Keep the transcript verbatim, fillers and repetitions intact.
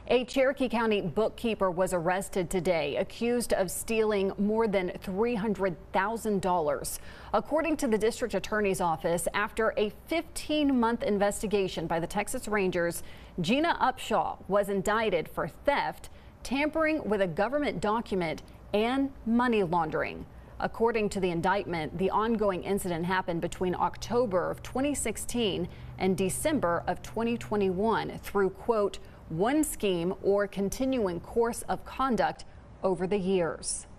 A Cherokee County bookkeeper was arrested today, accused of stealing more than three hundred thousand dollars. According to the district attorney's office, after a fifteen month investigation by the Texas Rangers, Gina Upshaw was indicted for theft, tampering with a government document, and money laundering. According to the indictment, the ongoing incident happened between October of twenty sixteen and December of twenty twenty-one through, quote, one scheme or continuing course of conduct over the years.